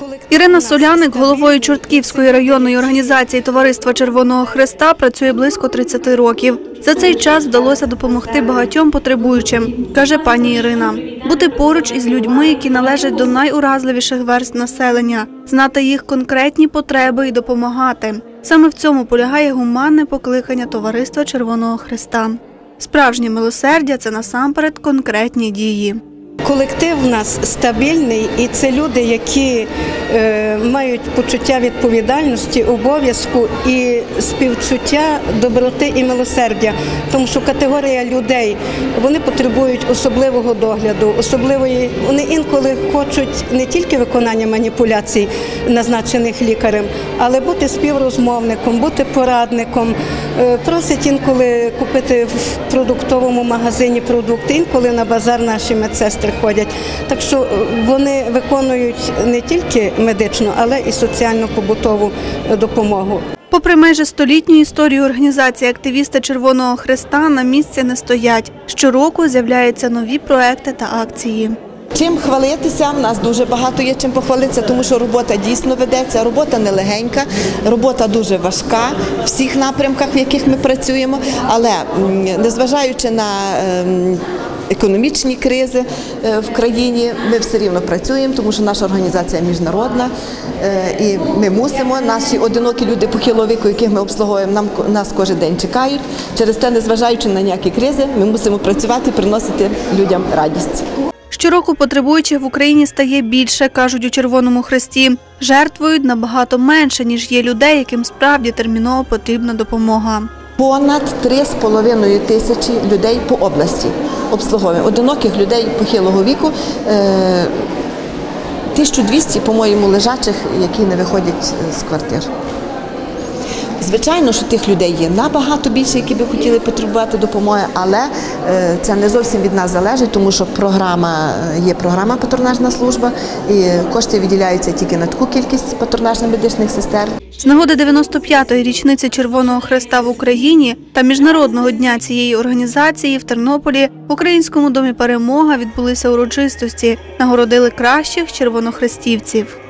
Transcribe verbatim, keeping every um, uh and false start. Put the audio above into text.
Ірина Соляник, головою Чортківської районної організації Товариства Червоного Хреста, працює близько тридцяти років. За цей час вдалося допомогти багатьом потребуючим, каже пані Ірина. Бути поруч із людьми, які належать до найуразливіших верств населення, знати їх конкретні потреби і допомагати. Саме в цьому полягає гуманне покликання Товариства Червоного Хреста. Справжнє милосердя – це насамперед конкретні дії. Колектив у нас стабільний, і це люди, які е, мають почуття відповідальності, обов'язку і співчуття, доброти і милосердя. Тому що категорія людей, вони потребують особливого догляду, особливої, вони інколи хочуть не тільки виконання маніпуляцій, назначених лікарем, але бути співрозмовником, бути порадником, е, просять інколи купити в продуктовому магазині продукти, інколи на базар наші медсестри ходять. Так що вони виконують не тільки медичну, але і соціально-побутову допомогу. Попри майже столітню історію організації, активісти Червоного Хреста на місці не стоять. Щороку з'являються нові проекти та акції. Чим хвалитися? У нас дуже багато є чим похвалитися, тому що робота дійсно ведеться, робота нелегенька, робота дуже важка в всіх напрямках, в яких ми працюємо, але незважаючи на економічні кризи в країні, ми все рівно працюємо, тому що наша організація міжнародна, і ми мусимо, наші одинокі люди похилого віку, яких ми обслуговуємо, нам, нас кожен день чекають. Через те, незважаючи на ніякі кризи, ми мусимо працювати і приносити людям радість. Щороку потребуючих в Україні стає більше, кажуть у Червоному Хресті. Жертвують набагато менше, ніж є людей, яким справді терміново потрібна допомога. Понад три з половиною тисячі людей по області обслуговуємо. Одиноких людей похилого віку тисяча двісті, по-моєму, лежачих, які не виходять з квартир. Звичайно, що тих людей є набагато більше, які би хотіли потребувати допомоги, але це не зовсім від нас залежить, тому що програма, є програма «Патронажна служба» і кошти виділяються тільки на таку кількість патронажно-медичних сестер. З нагоди дев'яносто п'ятої річниці Червоного Хреста в Україні та Міжнародного дня цієї організації в Тернополі в Українському домі «Перемога» відбулися урочистості, нагородили кращих червонохрестівців.